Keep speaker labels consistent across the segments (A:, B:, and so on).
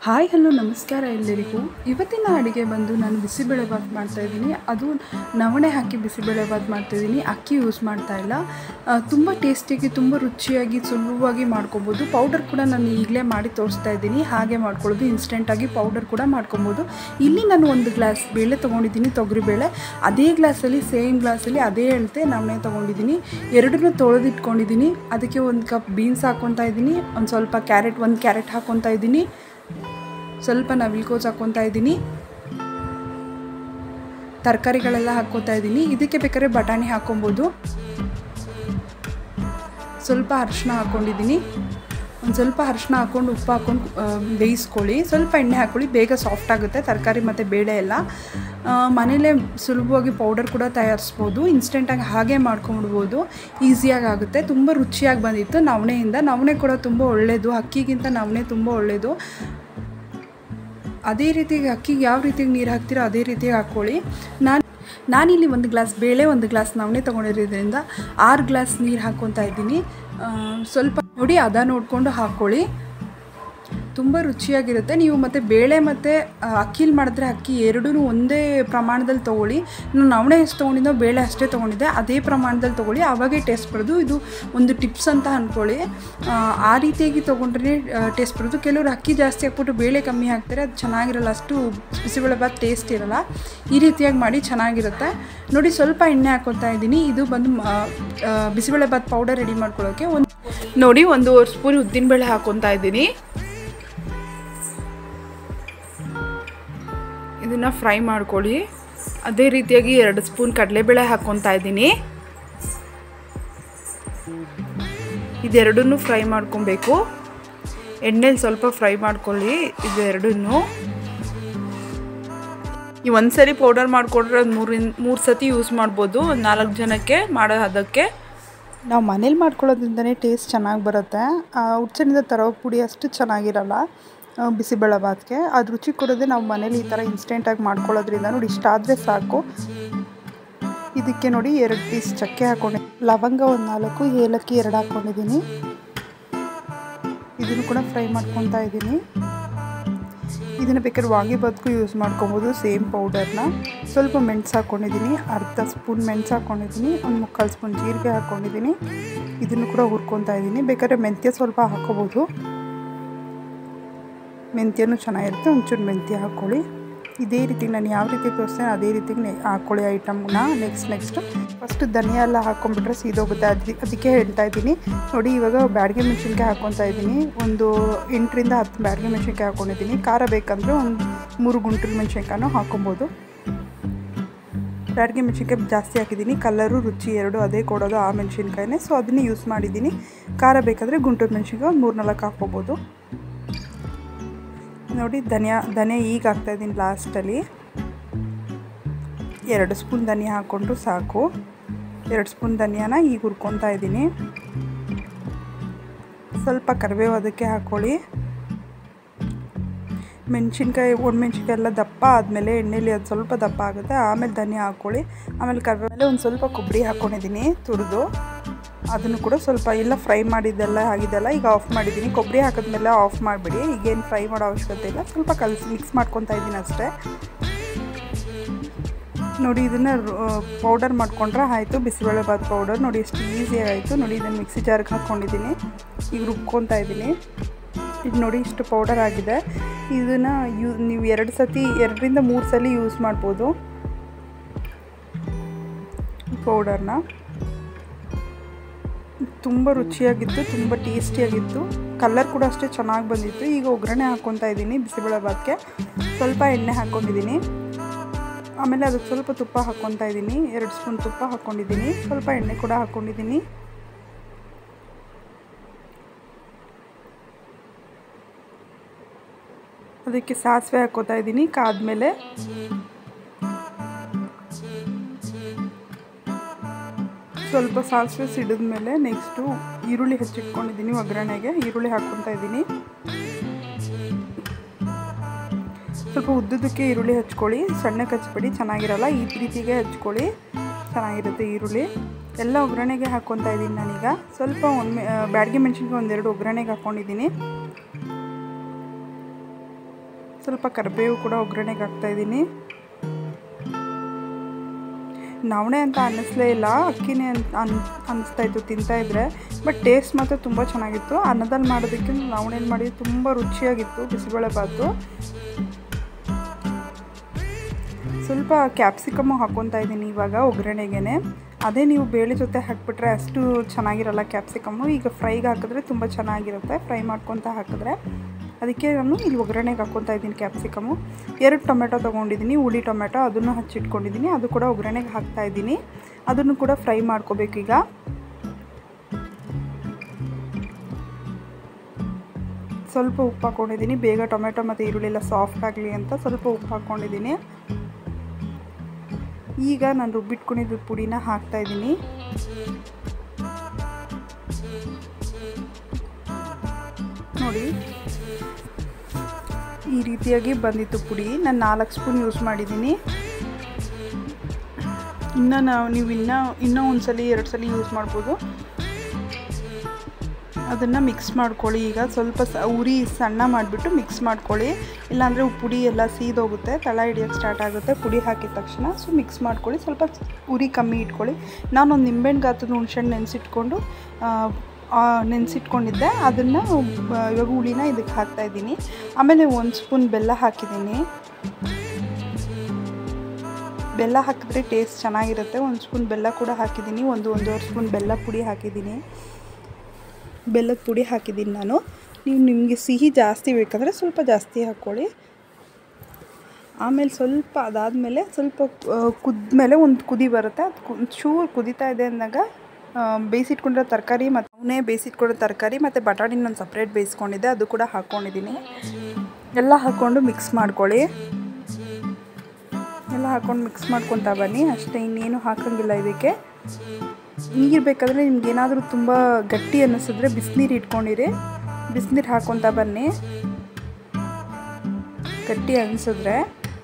A: Hi hello ನಮಸ್ಕಾರ ಎಲ್ಲರಿಗೂ. ಇವತ್ತಿನ ಅಡುಗೆ ಬಂದು ನಾನು ಬಿಸಿಬೇಳೆಭಾತ್ ಮಾಡ್ತಾಯಿದ್ದೀನಿ. ಅದು ನವಣೆ ಹಾಕಿ ಬಿಸಿಬೇಳೆಭಾತ್ ಮಾಡ್ತಾಯಿದ್ದೀನಿ. ಅಕ್ಕಿ ಯೂಸ್ ಮಾಡ್ತಾಯಿಲ್ಲ. ತುಂಬ ಟೇಸ್ಟಿಯಾಗಿ ತುಂಬ ರುಚಿಯಾಗಿ ಸುಲಭವಾಗಿ ಮಾಡ್ಕೊಬೋದು. ಪೌಡರ್ ಕೂಡ ನಾನು ಈಗಲೇ ಮಾಡಿ ತೋರಿಸ್ತಾ ಇದ್ದೀನಿ. ಹಾಗೆ ಮಾಡ್ಕೊಳ್ಳೋದು, ಇನ್ಸ್ಟೆಂಟಾಗಿ ಪೌಡರ್ ಕೂಡ ಮಾಡ್ಕೊಬೋದು. ಇಲ್ಲಿ ನಾನು 1 ಗ್ಲಾಸ್ ಬೇಳೆ ತೊಗೊಂಡಿದ್ದೀನಿ, ತೊಗರಿಬೇಳೆ. ಅದೇ ಗ್ಲಾಸಲ್ಲಿ ಸೇಮ್ ಗ್ಲಾಸಲ್ಲಿ ಅದೇ ಅಳತೆ ನವಣೆ ತೊಗೊಂಡಿದ್ದೀನಿ. ಎರಡನ್ನೂ ತೊಳೆದಿಟ್ಕೊಂಡಿದ್ದೀನಿ. ಅದಕ್ಕೆ 1 ಕಪ್ ಬೀನ್ಸ್ ಹಾಕ್ಕೊತಾ ಇದ್ದೀನಿ. ಒಂದು ಸ್ವಲ್ಪ ಕ್ಯಾರೆಟ್, 1 ಕ್ಯಾರೆಟ್ ಹಾಕ್ಕೊತಾ ಇದ್ದೀನಿ. ಸ್ವಲ್ಪ ನವಿಲುಕೋಸು ಹಾಕ್ಕೊತಾ ಇದ್ದೀನಿ. ತರಕಾರಿಗಳೆಲ್ಲ ಹಾಕ್ಕೊತಾ ಇದ್ದೀನಿ. ಇದಕ್ಕೆ ಬೇಕಾದ್ರೆ ಬಟಾಣಿ ಹಾಕ್ಕೊಬೋದು. ಸ್ವಲ್ಪ ಅರಿಶಿನ ಹಾಕ್ಕೊಂಡಿದ್ದೀನಿ. ಒಂದು ಸ್ವಲ್ಪ ಅರಿಶಿನ ಹಾಕ್ಕೊಂಡು ಉಪ್ಪು ಹಾಕ್ಕೊಂಡು ಬೇಯಿಸ್ಕೊಳ್ಳಿ. ಸ್ವಲ್ಪ ಎಣ್ಣೆ ಹಾಕ್ಕೊಳ್ಳಿ, ಬೇಗ ಸಾಫ್ಟ್ ಆಗುತ್ತೆ ತರಕಾರಿ ಮತ್ತು ಬೇಳೆ ಎಲ್ಲ. ಮನೇಲೇ ಸುಲಭವಾಗಿ ಪೌಡರ್ ಕೂಡ ತಯಾರಿಸ್ಬೋದು. ಇನ್ಸ್ಟೆಂಟಾಗಿ ಹಾಗೆ ಮಾಡ್ಕೊಂಡ್ಬಿಡ್ಬೋದು. ಈಸಿಯಾಗಿ ಆಗುತ್ತೆ. ತುಂಬ ರುಚಿಯಾಗಿ ಬಂದಿತ್ತು ನವಣೆಯಿಂದ. ನವಣೆ ಕೂಡ ತುಂಬ ಒಳ್ಳೆಯದು. ಅಕ್ಕಿಗಿಂತ ನವಣೆ ತುಂಬ ಒಳ್ಳೆಯದು. ಅದೇ ರೀತಿಯಾಗಿ ಅಕ್ಕಿಗೆ ಯಾವ ರೀತಿಯಾಗಿ ನೀರು ಹಾಕ್ತೀರೋ ಅದೇ ರೀತಿಯಾಗಿ ಹಾಕ್ಕೊಳ್ಳಿ. ನಾನಿಲ್ಲಿ 1 ಗ್ಲಾಸ್ ಬೇಳೆ, 1 ಗ್ಲಾಸ್ ನವಣೆ ತೊಗೊಂಡಿರೋದ್ರಿಂದ 6 ಗ್ಲಾಸ್ ನೀರು ಹಾಕ್ಕೊತಾ ಇದ್ದೀನಿ. ಸ್ವಲ್ಪ ನೋಡಿ ಹದ ನೋಡಿಕೊಂಡು ಹಾಕ್ಕೊಳ್ಳಿ. ತುಂಬ ರುಚಿಯಾಗಿರುತ್ತೆ. ನೀವು ಮತ್ತು ಬೇಳೆ ಮತ್ತು ಅಕ್ಕಿಲಿ ಮಾಡಿದ್ರೆ ಅಕ್ಕಿ ಎರಡೂ ಒಂದೇ ಪ್ರಮಾಣದಲ್ಲಿ ತೊಗೊಳ್ಳಿ. ನಾನು ನವಣೆ ಎಷ್ಟು ತೊಗೊಂಡಿದ್ದೋ ಬೇಳೆ ಅಷ್ಟೇ ತೊಗೊಂಡಿದ್ದೆ. ಅದೇ ಪ್ರಮಾಣದಲ್ಲಿ ತೊಗೊಳ್ಳಿ, ಆವಾಗೇ ಟೇಸ್ಟ್ ಬರೋದು. ಇದು ಒಂದು ಟಿಪ್ಸ್ ಅಂತ ಅಂದ್ಕೊಳ್ಳಿ. ಆ ರೀತಿಯಾಗಿ ತೊಗೊಂಡ್ರೆ ಟೇಸ್ಟ್ ಬರೋದು. ಕೆಲವರು ಅಕ್ಕಿ ಜಾಸ್ತಿ ಹಾಕ್ಬಿಟ್ಟು ಬೇಳೆ ಕಮ್ಮಿ ಹಾಕ್ತಾರೆ, ಅದು ಚೆನ್ನಾಗಿರಲ್ಲ. ಅಷ್ಟು ಬಿಸಿಬೇಳೆಭಾತ್ ಟೇಸ್ಟ್ ಇರೋಲ್ಲ. ಈ ರೀತಿಯಾಗಿ ಮಾಡಿ ಚೆನ್ನಾಗಿರುತ್ತೆ. ನೋಡಿ ಸ್ವಲ್ಪ ಎಣ್ಣೆ ಹಾಕ್ಕೊತಾ ಇದ್ದೀನಿ. ಇದು ಬಂದು ಬಿಸಿಬೇಳೆಭಾತ್ ಪೌಡರ್ ರೆಡಿ ಮಾಡ್ಕೊಳ್ಳೋಕ್ಕೆ ನೋಡಿ 1 ಸ್ಪೂನ್ ಉದ್ದಿನಬೇಳೆ ಹಾಕ್ಕೊತಾ ಇದ್ದೀನಿ. ಇದನ್ನು ಫ್ರೈ ಮಾಡ್ಕೊಳ್ಳಿ. ಅದೇ ರೀತಿಯಾಗಿ 2 ಸ್ಪೂನ್ ಕಡಲೆಬೇಳೆ ಹಾಕ್ಕೊತಾ ಇದ್ದೀನಿ. ಇದೆರಡನ್ನೂ ಫ್ರೈ ಮಾಡ್ಕೊಬೇಕು. ಎಣ್ಣೆಲಿ ಸ್ವಲ್ಪ ಫ್ರೈ ಮಾಡ್ಕೊಳ್ಳಿ ಇದೆರಡನ್ನೂ. ನೀವು ಒಂದು ಸರಿ ಪೌಡರ್ ಮಾಡಿಕೊಂಡ್ರೆ ಅದು 3 ಸತಿ ಯೂಸ್ ಮಾಡ್ಬೋದು. 4 ಜನಕ್ಕೆ ಮಾಡೋ ಅದಕ್ಕೆ. ನಾವು ಮನೇಲಿ ಮಾಡ್ಕೊಳ್ಳೋದ್ರಿಂದನೇ ಟೇಸ್ಟ್ ಚೆನ್ನಾಗಿ ಬರುತ್ತೆ. ಔಟ್ಸೈಡಿಂದ ತರೋ ಪುಡಿ ಅಷ್ಟು ಚೆನ್ನಾಗಿರಲ್ಲ ಬಿಸಿಬೇಳೆಭಾತ್ಗೆ. ಅದು ರುಚಿ ಕೊಡೋದೇ ನಾವು ಮನೇಲಿ ಈ ಥರ ಇನ್ಸ್ಟೆಂಟಾಗಿ ಮಾಡ್ಕೊಳ್ಳೋದ್ರಿಂದ. ನೋಡಿ ಇಷ್ಟಾದರೆ ಸಾಕು. ಇದಕ್ಕೆ ನೋಡಿ 2 ಪೀಸ್ ಚಕ್ಕೆ ಹಾಕ್ಕೊಂಡಿದ್ದೀನಿ. ಲವಂಗ 4, ಏಲಕ್ಕಿ 2 ಹಾಕ್ಕೊಂಡಿದ್ದೀನಿ. ಇದನ್ನು ಕೂಡ ಫ್ರೈ ಮಾಡ್ಕೊತಾ ಇದ್ದೀನಿ. ಇದನ್ನು ಬೇಕಾದ್ರೆ ವಾಂಗಿಭಾತ್ಗೂ ಯೂಸ್ ಮಾಡ್ಕೊಬೋದು, ಸೇಮ್ ಪೌಡರ್ನ. ಸ್ವಲ್ಪ ಮೆಣಸು ಹಾಕ್ಕೊಂಡಿದ್ದೀನಿ, 1/2 ಸ್ಪೂನ್ ಮೆಣಸು ಹಾಕ್ಕೊಂಡಿದ್ದೀನಿ. 1/4 ಸ್ಪೂನ್ ಜೀರಿಗೆ ಹಾಕ್ಕೊಂಡಿದ್ದೀನಿ. ಇದನ್ನು ಕೂಡ ಹುರ್ಕೊತಾ ಇದ್ದೀನಿ. ಬೇಕಾದ್ರೆ ಮೆಂತ್ಯ ಸ್ವಲ್ಪ ಹಾಕ್ಕೋಬೋದು. ಮೆಂತ್ಯನೂ ಚೆನ್ನಾಗಿರುತ್ತೆ. ಒಂಚೂರು ಮೆಂತ್ಯ ಹಾಕ್ಕೊಳ್ಳಿ. ಇದೇ ರೀತಿ ನಾನು ಯಾವ ರೀತಿ ತೋರಿಸ್ತೇನೆ ಅದೇ ರೀತಿಗೆ ಹಾಕ್ಕೊಳ್ಳಿ ಐಟಮ್ನ. ನೆಕ್ಸ್ಟ್ ಫಸ್ಟ್ ಧನಿಯಾ ಎಲ್ಲ ಹಾಕ್ಕೊಂಡ್ಬಿಟ್ರೆ ಸೀದೋಗುತ್ತೆ. ಅದಕ್ಕೆ ಹೇಳ್ತಾ ಇದ್ದೀನಿ. ನೋಡಿ ಇವಾಗ ಬ್ಯಾಡಗೆ ಮೆಣಸಿನ್ಕಾಯಿ ಹಾಕ್ಕೊತಾ ಇದ್ದೀನಿ. ಒಂದು 8ರಿಂದ 10 ಬ್ಯಾಡಗೆ ಮೆಣಸಿನ್ಕಾಯಿ ಹಾಕ್ಕೊಂಡಿದ್ದೀನಿ. ಖಾರ ಬೇಕಂದರೆ ಒಂದು 3 ಗುಂಟೂರು ಮೆಣಸಿನ್ಕಾಯಿನೂ ಹಾಕ್ಕೊಬೋದು. ಬ್ಯಾಡಗೆ ಮೆಣಸಿನ್ಕಾಯಿ ಜಾಸ್ತಿ ಹಾಕಿದ್ದೀನಿ. ಕಲರು ರುಚಿ 2 ಅದೇ ಕೊಡೋದು, ಆ ಮೆಣಸಿನ್ಕಾಯಿನೇ. ಸೊ ಅದನ್ನೇ ಯೂಸ್ ಮಾಡಿದ್ದೀನಿ. ಖಾರ ಬೇಕಾದರೆ ಗುಂಟೂರು ಮೆಣಸಿನ್ಕಾಯಿ ಒಂದು 3-4 ಹಾಕ್ಕೊಬೋದು. ನೋಡಿ ಧನಿಯಾ ಈಗ ಹಾಕ್ತಾಯಿದ್ದೀನಿ ಲಾಸ್ಟಲ್ಲಿ. 2 ಸ್ಪೂನ್ ಧನಿಯಾ ಹಾಕ್ಕೊಂಡ್ರು ಸಾಕು. 2 ಸ್ಪೂನ್ ಧನಿಯಾನ ಈಗ ಹುರ್ಕೊತಾ ಇದ್ದೀನಿ. ಸ್ವಲ್ಪ ಕರಿಬೇವು ಅದಕ್ಕೆ ಹಾಕ್ಕೊಳ್ಳಿ. ಒಣಮೆಣ್ಸಿನ್ಕಾಯಿ ಎಲ್ಲ ದಪ್ಪ ಆದಮೇಲೆ ಎಣ್ಣೆಲಿ ಅದು ಸ್ವಲ್ಪ ದಪ್ಪ ಆಗುತ್ತೆ. ಆಮೇಲೆ ಧನಿಯಾ ಹಾಕ್ಕೊಳ್ಳಿ. ಆಮೇಲೆ ಕರಿಬೇವು ಒಂದು ಸ್ವಲ್ಪ ಕೊಬ್ಬರಿ ಹಾಕ್ಕೊಂಡಿದ್ದೀನಿ ತುರಿದು. ಅದನ್ನು ಕೂಡ ಸ್ವಲ್ಪ ಎಲ್ಲ ಫ್ರೈ ಮಾಡಿದ್ದೆಲ್ಲ ಆಗಿದ್ದೆಲ್ಲ ಈಗ ಆಫ್ ಮಾಡಿದ್ದೀನಿ. ಕೊಬ್ಬರಿ ಹಾಕಿದ್ಮೇಲೆ ಆಫ್ ಮಾಡಿಬಿಡಿ. ಈಗೇನು ಫ್ರೈ ಮಾಡೋ ಅವಶ್ಯಕತೆ ಇಲ್ಲ. ಸ್ವಲ್ಪ ಮಿಕ್ಸ್ ಮಾಡ್ಕೊತಾ ಇದ್ದೀನಿ ಅಷ್ಟೇ. ನೋಡಿ ಇದನ್ನು ಪೌಡರ್ ಮಾಡ್ಕೊಂಡ್ರೆ ಆಯಿತು. ಬಿಸಿಬೇಳೆಭಾತ್ ಪೌಡರ್ ನೋಡಿ ಎಷ್ಟು ಈಸಿಯಾಗಿ ಆಯಿತು. ನೋಡಿ ಇದನ್ನು ಮಿಕ್ಸಿ ಜಾರ್ಗೆ ಹಾಕ್ಕೊಂಡಿದ್ದೀನಿ. ಈಗ ರುಬ್ಕೊತಾ ಇದ್ದೀನಿ. ಇದು ನೋಡಿ ಇಷ್ಟು ಪೌಡರ್ ಆಗಿದೆ. ಇದನ್ನು ನೀವು 2ರಿಂದ 3 ಸಲ ಯೂಸ್ ಮಾಡ್ಬೋದು ಪೌಡರ್ನ. ತುಂಬ ರುಚಿಯಾಗಿತ್ತು, ತುಂಬ ಟೇಸ್ಟಿಯಾಗಿತ್ತು. ಕಲರ್ ಕೂಡ ಅಷ್ಟೇ ಚೆನ್ನಾಗಿ ಬಂದಿತ್ತು. ಈಗ ಒಗ್ಗರಣೆ ಹಾಕ್ಕೊತಾ ಇದ್ದೀನಿ ಬಿಸಿಬೇಳೆಭಾತ್ಗೆ. ಸ್ವಲ್ಪ ಎಣ್ಣೆ ಹಾಕ್ಕೊಂಡಿದ್ದೀನಿ. ಆಮೇಲೆ ಅದಕ್ಕೆ ಸ್ವಲ್ಪ ತುಪ್ಪ ಹಾಕ್ಕೊತಾ ಇದ್ದೀನಿ. 2 ಸ್ಪೂನ್ ತುಪ್ಪ ಹಾಕ್ಕೊಂಡಿದ್ದೀನಿ. ಸ್ವಲ್ಪ ಎಣ್ಣೆ ಕೂಡ ಹಾಕ್ಕೊಂಡಿದ್ದೀನಿ. ಅದಕ್ಕೆ ಸಾಸಿವೆ ಹಾಕ್ಕೊತಾ ಇದ್ದೀನಿ. ಕಾದ್ಮೇಲೆ ಸ್ವಲ್ಪ ಸಾಸಿವೆ ಸಿಡಿದ್ಮೇಲೆ ನೆಕ್ಸ್ಟು ಈರುಳ್ಳಿ ಹೆಚ್ಚಿಟ್ಕೊಂಡಿದ್ದೀನಿ. ಒಗ್ಗರಣೆಗೆ ಈರುಳ್ಳಿ ಹಾಕ್ಕೊತಾ ಇದ್ದೀನಿ. ಸ್ವಲ್ಪ ಉದ್ದುದಕ್ಕೆ ಈರುಳ್ಳಿ ಹಚ್ಕೊಳ್ಳಿ. ಸಣ್ಣಕ್ಕೆ ಹಚ್ಬೇಡಿ, ಚೆನ್ನಾಗಿರಲ್ಲ. ಈ ರೀತಿಗೆ ಹಚ್ಕೊಳ್ಳಿ, ಚೆನ್ನಾಗಿರುತ್ತೆ ಈರುಳ್ಳಿ. ಎಲ್ಲ ಒಗ್ಗರಣೆಗೆ ಹಾಕ್ಕೊತಾ ಇದ್ದೀನಿ ನಾನೀಗ. ಸ್ವಲ್ಪ ಬ್ಯಾಡಗೆ ಮೆಣಸಿನ್ಕಾಯಿ 1-2 ಒಗ್ಗರಣೆಗೆ ಹಾಕ್ಕೊಂಡಿದ್ದೀನಿ. ಸ್ವಲ್ಪ ಕರಿಬೇವು ಕೂಡ ಒಗ್ಗರಣೆಗೆ ಹಾಕ್ತಾಯಿದ್ದೀನಿ. ನವಣೆ ಅಂತ ಅನ್ನಿಸ್ಲೇ ಇಲ್ಲ, ಅಕ್ಕಿನೇ ಅನ್ನಿಸ್ತಾಯಿತ್ತು ತಿಂತಾಯಿದ್ರೆ. ಬಟ್ ಟೇಸ್ಟ್ ಮಾತ್ರ ತುಂಬ ಚೆನ್ನಾಗಿತ್ತು. ಅನ್ನದಲ್ಲಿ ಮಾಡೋದಕ್ಕೆ ನವಣೆಯಲ್ಲಿ ಮಾಡಿದ್ದು ತುಂಬ ರುಚಿಯಾಗಿತ್ತು ಬಿಸಿಬೇಳೆಬಾತು. ಸ್ವಲ್ಪ ಕ್ಯಾಪ್ಸಿಕಮ್ಮು ಹಾಕ್ಕೊತಾ ಇದ್ದೀನಿ ಇವಾಗ ಒಗ್ಗರಣೆಗೆ. ಅದೇ ನೀವು ಬೇಳೆ ಜೊತೆ ಹಾಕಿಬಿಟ್ರೆ ಅಷ್ಟು ಚೆನ್ನಾಗಿರಲ್ಲ ಕ್ಯಾಪ್ಸಿಕಮ್ಮು. ಈಗ ಫ್ರೈಗೆ ಹಾಕಿದ್ರೆ ತುಂಬ ಚೆನ್ನಾಗಿರುತ್ತೆ, ಫ್ರೈ ಮಾಡ್ಕೊತ ಹಾಕಿದ್ರೆ. ಅದಕ್ಕೆ ನಾನು ಇಲ್ಲಿ ಒಗ್ಗರಣೆಗೆ ಹಾಕ್ಕೊತಾ ಇದ್ದೀನಿ ಕ್ಯಾಪ್ಸಿಕಮ್ಮು. 2 ಟೊಮೆಟೊ ತೊಗೊಂಡಿದ್ದೀನಿ, ಹುಳಿ ಟೊಮೆಟೊ, ಅದನ್ನು ಹಚ್ಚಿಟ್ಕೊಂಡಿದ್ದೀನಿ. ಅದು ಕೂಡ ಒಗ್ಗರಣೆಗೆ ಹಾಕ್ತಾಯಿದ್ದೀನಿ. ಅದನ್ನು ಕೂಡ ಫ್ರೈ ಮಾಡ್ಕೋಬೇಕು. ಈಗ ಸ್ವಲ್ಪ ಉಪ್ಪು ಹಾಕ್ಕೊಂಡಿದ್ದೀನಿ, ಬೇಗ ಟೊಮೆಟೊ ಮತ್ತು ಈರುಳ್ಳಿ ಎಲ್ಲ ಸಾಫ್ಟ್ ಆಗಲಿ ಅಂತ ಸ್ವಲ್ಪ ಉಪ್ಪು ಹಾಕ್ಕೊಂಡಿದ್ದೀನಿ. ಈಗ ನಾನು ರುಬ್ಬಿಟ್ಕೊಂಡಿದ್ದು ಪುಡಿನ ಹಾಕ್ತಾಯಿದ್ದೀನಿ. ನೋಡಿ ಈ ರೀತಿಯಾಗಿ ಬಂದಿತ್ತು ಪುಡಿ. ನಾನು 4 ಸ್ಪೂನ್ ಯೂಸ್ ಮಾಡಿದ್ದೀನಿ. ನೀವು ಇನ್ನೂ ಒಂದು ಸಲ 2 ಸಲ ಯೂಸ್ ಮಾಡ್ಬೋದು. ಅದನ್ನು ಮಿಕ್ಸ್ ಮಾಡ್ಕೊಳ್ಳಿ. ಈಗ ಸ್ವಲ್ಪ ಉರಿ ಸಣ್ಣ ಮಾಡಿಬಿಟ್ಟು ಮಿಕ್ಸ್ ಮಾಡ್ಕೊಳ್ಳಿ, ಇಲ್ಲಾಂದರೆ ಪುಡಿ ಎಲ್ಲ ಸೀದೋಗುತ್ತೆ, ತಳ ಹಿಡಿಯೋಕ್ಕೆ ಸ್ಟಾರ್ಟ್ ಆಗುತ್ತೆ ಪುಡಿ ಹಾಕಿದ ತಕ್ಷಣ. ಸೊ ಮಿಕ್ಸ್ ಮಾಡ್ಕೊಳ್ಳಿ, ಸ್ವಲ್ಪ ಉರಿ ಕಮ್ಮಿ ಇಟ್ಕೊಳ್ಳಿ. ನಾನೊಂದು ನಿಂಬೆಹಣ್ಣು ಗಾತ್ರದ ಹುಣಸೆಹಣ್ಣು ನೆನೆಸಿಟ್ಕೊಂಡಿದ್ದೆ, ಅದನ್ನು ಇವಾಗ ಹುಳಿನ ಇದಕ್ಕೆ ಹಾಕ್ತಾಯಿದ್ದೀನಿ. ಆಮೇಲೆ 1 ಸ್ಪೂನ್ ಬೆಲ್ಲ ಹಾಕಿದ್ದೀನಿ. ಬೆಲ್ಲ ಹಾಕಿದ್ರೆ ಟೇಸ್ಟ್ ಚೆನ್ನಾಗಿರುತ್ತೆ. 1 ಸ್ಪೂನ್ ಬೆಲ್ಲ ಕೂಡ ಹಾಕಿದ್ದೀನಿ. 1-1.5 ಸ್ಪೂನ್ ಬೆಲ್ಲ ಪುಡಿ ಹಾಕಿದ್ದೀನಿ. ಬೆಲ್ಲದ ಪುಡಿ ಹಾಕಿದ್ದೀನಿ ನಾನು. ನಿಮಗೆ ಸಿಹಿ ಜಾಸ್ತಿ ಬೇಕಂದರೆ ಸ್ವಲ್ಪ ಜಾಸ್ತಿ ಹಾಕ್ಕೊಳ್ಳಿ. ಆಮೇಲೆ ಸ್ವಲ್ಪ ಅದಾದಮೇಲೆ ಸ್ವಲ್ಪ ಕುದ್ಮೇಲೆ ಒಂದು ಕುದಿ ಬರುತ್ತೆ. ಅದು ಚೂರು ಕುದೀತಾ ಇದೆ ಅಂದಾಗ ಬೇಯಿಸಿಟ್ಕೊಂಡಿರೋ ತರಕಾರಿ ಮತ್ತು ಬೇಯಿಸಿಟ್ಕೊಂಡಿರೋ ತರಕಾರಿ ಮತ್ತು ಬಟಾಣಿನ ನಾನು ಸಪ್ರೇಟ್ ಬೇಯಿಸ್ಕೊಂಡಿದ್ದೆ, ಅದು ಕೂಡ ಹಾಕ್ಕೊಂಡಿದ್ದೀನಿ. ಎಲ್ಲ ಹಾಕ್ಕೊಂಡು ಮಿಕ್ಸ್ ಮಾಡ್ಕೊಳ್ಳಿ. ಎಲ್ಲ ಹಾಕ್ಕೊಂಡು ಮಿಕ್ಸ್ ಮಾಡ್ಕೊತಾ ಬನ್ನಿ ಅಷ್ಟೇ, ಇನ್ನೇನು ಹಾಕೋಂಗಿಲ್ಲ ಇದಕ್ಕೆ. ನೀರು ಬೇಕಾದರೆ ನಿಮ್ಗೆ ಏನಾದರೂ ತುಂಬ ಗಟ್ಟಿ ಅನ್ನಿಸಿದ್ರೆ ಬಿಸಿನೀರು ಇಟ್ಕೊಂಡಿರಿ, ಬಿಸಿನೀರು ಹಾಕ್ಕೊತಾ ಬನ್ನಿ. ಗಟ್ಟಿ ಅನಿಸಿದ್ರೆ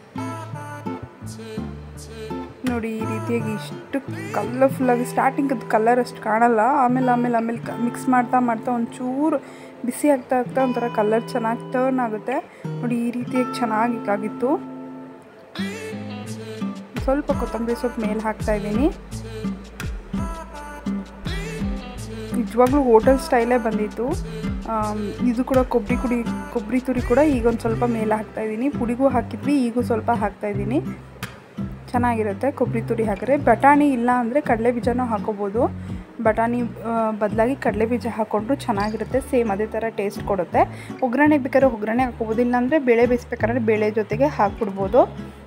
A: ನೋಡಿ ಈ ರೀತಿಯಾಗಿ ಇಷ್ಟು ಕಲರ್ಫುಲ್ಲಾಗಿ, ಸ್ಟಾರ್ಟಿಂಗ್ ಅದು ಕಲರ್ ಅಷ್ಟು ಕಾಣಲ್ಲ, ಆಮೇಲೆ ಮಿಕ್ಸ್ ಮಾಡ್ತಾ ಒಂಚೂರು ಬಿಸಿ ಆಗ್ತಾ ಒಂಥರ ಕಲರ್ ಚೆನ್ನಾಗಿ ಟರ್ನ್ ಆಗುತ್ತೆ. ನೋಡಿ ಈ ರೀತಿಯಾಗಿ ಚೆನ್ನಾಗಿತ್ತು. ಸ್ವಲ್ಪ ಕೊತ್ತಂಬರಿ ಸೊಪ್ಪು ಮೇಲೆ ಹಾಕ್ತಾಯಿದ್ದೀನಿ. ನಿಜವಾಗ್ಲೂ ಹೋಟೆಲ್ ಸ್ಟೈಲೇ ಬಂದಿತ್ತು. ಇದು ಕೂಡ ಕೊಬ್ಬರಿ ತುರಿ ಕೂಡ ಈಗ ಒಂದು ಸ್ವಲ್ಪ ಮೇಲೆ ಹಾಕ್ತಾಯಿದ್ದೀನಿ. ಪುಡಿಗೂ ಹಾಕಿದ್ವಿ, ಈಗೂ ಸ್ವಲ್ಪ ಹಾಕ್ತಾಯಿದ್ದೀನಿ. ಚೆನ್ನಾಗಿರುತ್ತೆ ಕೊಬ್ಬರಿ ತುರಿ ಹಾಕಿದ್ರೆ. ಬಟಾಣಿ ಇಲ್ಲ ಅಂದರೆ ಕಡಲೆ ಬೀಜನೂ ಹಾಕೋಬೋದು. ಬಟಾಣಿ ಬದಲಾಗಿ ಕಡಲೆ ಬೀಜ ಹಾಕ್ಕೊಂಡ್ರು ಚೆನ್ನಾಗಿರುತ್ತೆ, ಸೇಮ್ ಅದೇ ಥರ ಟೇಸ್ಟ್ ಕೊಡುತ್ತೆ. ಒಗ್ಗರಣೆಗೆ ಬೇಕಾದ್ರೆ ಒಗ್ಗರಣೆ ಹಾಕೋಬೋದು, ಇಲ್ಲಾಂದರೆ ಬೇಳೆ ಬೇಯಿಸ್ಬೇಕಾದ್ರೆ ಬೇಳೆ ಜೊತೆಗೆ ಹಾಕ್ಬಿಡ್ಬೋದು.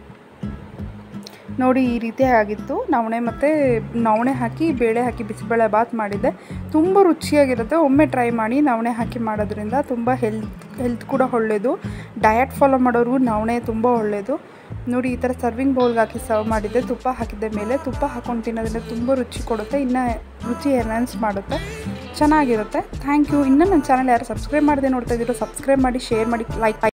A: ನೋಡಿ ಈ ರೀತಿ ಆಗಿತ್ತು. ನವಣೆ ಹಾಕಿ ಬೇಳೆ ಹಾಕಿ ಬಿಸಿಬೇಳೆ ಬಾತ್ ಮಾಡಿದ್ದೆ, ತುಂಬ ರುಚಿಯಾಗಿರುತ್ತೆ. ಒಮ್ಮೆ ಟ್ರೈ ಮಾಡಿ. ನವಣೆ ಹಾಕಿ ಮಾಡೋದ್ರಿಂದ ತುಂಬ ಹೆಲ್ತ್ ಕೂಡ ಒಳ್ಳೆಯದು. ಡಯಟ್ ಫಾಲೋ ಮಾಡೋರು ನವಣೆ ತುಂಬ ಒಳ್ಳೆಯದು. ನೋಡಿ ಈ ಥರ ಸರ್ವಿಂಗ್ ಬೌಲ್ಗೆ ಹಾಕಿ ಸರ್ವ್ ಮಾಡಿದ್ದೆ. ತುಪ್ಪ ಹಾಕಿದ್ದೆ ಮೇಲೆ. ತುಪ್ಪ ಹಾಕ್ಕೊಂಡು ತಿನ್ನೋದ್ರಿಂದ ತುಂಬ ರುಚಿ ಕೊಡುತ್ತೆ, ಇನ್ನು ರುಚಿ ಎನ್ಹಾನ್ಸ್ ಮಾಡುತ್ತೆ, ಚೆನ್ನಾಗಿರುತ್ತೆ. Thank you. ಇನ್ನೂ ನನ್ನ ಚಾನಲ್ ಯಾರು ಸಬ್ಸ್ಕ್ರೈಬ್ ಮಾಡದೆ ನೋಡ್ತಾ ಇದ್ದೀರೋ ಸಬ್ಸ್ಕ್ರೈಬ್ ಮಾಡಿ, ಶೇರ್ ಮಾಡಿ, ಲೈಕ್